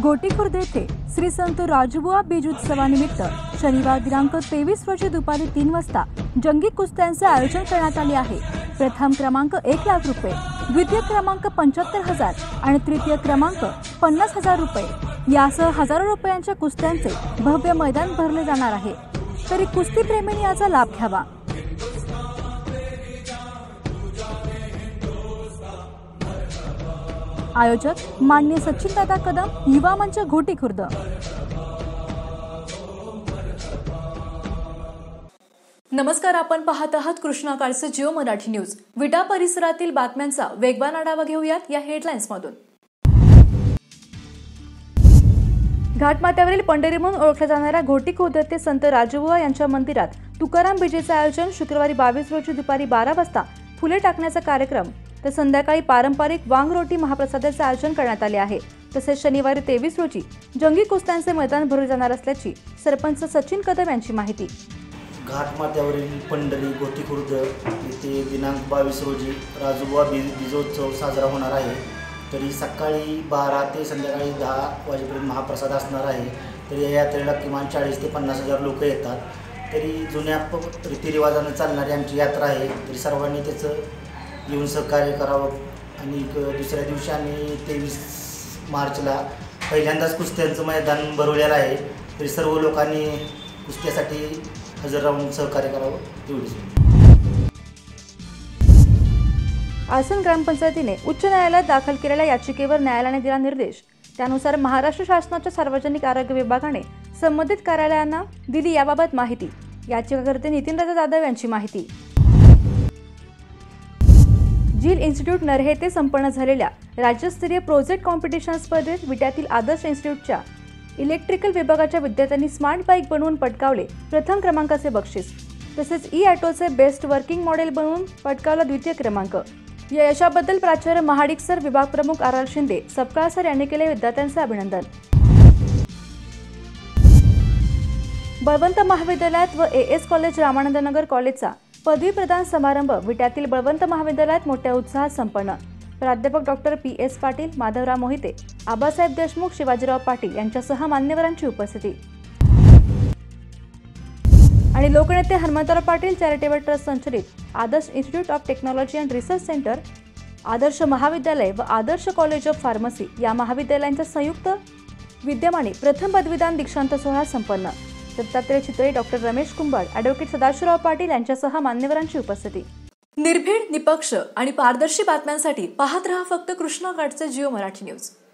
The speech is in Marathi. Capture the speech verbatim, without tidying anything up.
गोटी खुर्द येथे श्री संत राजबुवा बीज उत्सवानिमित्त शनिवार दिनांक तेवीस रोजी दुपारी तीन वाजता जंगी कुस्त्यांचे आयोजन करण्यात आले आहे। प्रथम क्रमांक एक लाख रुपये, द्वितीय क्रमांक पंच्याहत्तर हजार आणि तृतीय क्रमांक पन्नास हजार रुपये यासह हजारो रुपयांच्या कुस्त्यांचे भव्य मैदान भरले जाणार आहे। तरी कुस्ती प्रेमींनी याचा लाभ घ्यावा। आयोजक माननीय सचिन दादा कदम, युवा मंच घोटी खुर्द। नमस्कार, आपण पाहत आहात कृष्णाकाळचे जिओ मराठी न्यूज। विटा परिसरातील बातम्यांचा वेगवान आढावा घेऊयात या हेडलाईन्स मधून। घाटमाथ्यावरील पंढरी म्हणून ओळखल्या जाणाऱ्या घोटी खुर्द येथे संत राजबुवा यांच्या मंदिरात तुकाराम बीजेचे आयोजन शुक्रवारी बावीस रोजी दुपारी बारा वाजता फुले टाकण्याचा कार्यक्रम तर संध्याकाळी पारंपरिक वांगरोटी महाप्रसादाचे आयोजन करण्यात आले आहे। तसेच शनिवारी तेवीस रोजी जंगी कुस्त्यांचे मैदान भरले जाणार असल्याची सरपंच सचिन कदम यांची माहिती। घाटमाथ्यावरील पंढरी घोटी खुर्द येथे दिनांक बावीस रोजी राजबुवा बीज बीजोत्सव साजरा होणार आहे। तरी सकाळी बारा ते संध्याकाळी दहा वाजेपर्यंत महाप्रसाद असणार आहे। तरी या यात्रेला किमान चाळीस ते पन्नास हजार लोक येतात। तरी जुन्या रीतिरिवाजाने चालणारी आमची यात्रा आहे। तरी सर्वांनी त्याचं येऊन सहकार्य करावं। आणि दुसऱ्या दिवशी आम्ही तेवीस मार्चला पहिल्यांदाच कुस्त्यांचं मैदान भरवलेलं आहे। तरी सर्व लोकांनी कुस्त्यासाठी हजर राहून सहकार्य करावं एवढीच। आसन ग्रामपंचायतीने उच्च न्यायालयात दाखल केलेल्या याचिकेवर न्यायालयाने दिला निर्देश। त्यानुसार महाराष्ट्र शासनाच्या सार्वजनिक आरोग्य विभागाने संबंधित कार्यालयांना दिली याबाबत माहिती। याचिकाकर्ते नितीनराजा जाधव यांची माहिती। झील इन्स्टिट्यूट नरहे येथे संपन्न झालेल्या राज्यस्तरीय प्रोजेक्ट कॉम्पिटिशन स्पर्धेत विट्यातील आदर्श इन्स्टिट्यूटच्या इलेक्ट्रिकल विभागाच्या विद्यार्थ्यांनी स्मार्ट बाईक बनवून पटकावले प्रथम क्रमांकाचे बक्षीस। तसेच ई ऑटोचे बेस्ट वर्किंग मॉडेल बनवून पटकावला द्वितीय क्रमांक। या यशाबद्दल प्राचार्य महाडिक सर, विभाग प्रमुख R R Shinde, Sapkal sir यांनी केले विद्यार्थ्यांचे अभिनंदन। बळवंत महाविद्यालयात व ए एस कॉलेज रामानंदनगर कॉलेजचा पदवी प्रदान समारंभ विट्यातील बळवंत महाविद्यालयात मोठ्या उत्साहात संपन्न। प्राध्यापक doctor P S Patil, Madhavrao Mohite, Abasaheb Deshmukh, Shivajirao Patil यांच्यासह मान्यवरांची उपस्थिती। आणि लोकनेते हनुमंतराव पाटील चॅरिटेबल ट्रस्ट संचलित Adarsh institute of technology and research centre, Adarsh महाविद्यालय व आदर्श कॉलेज ऑफ फार्मसी या महाविद्यालयांच्या संयुक्त विद्यमाने प्रथम पदवीदान दीक्षांत सोहळा संपन्न। दत्तात्रय चितळे, डॉक्टर रमेश कुंभार, ॲडव्होकेट सदाशिवराव पाटील यांच्यासह मान्यवरांची उपस्थिती। निर्भीड, निपक्ष आणि पारदर्शी बातम्यांसाठी पाहत रहा फक्त कृष्णाकाळचे जिओ मराठी न्यूज।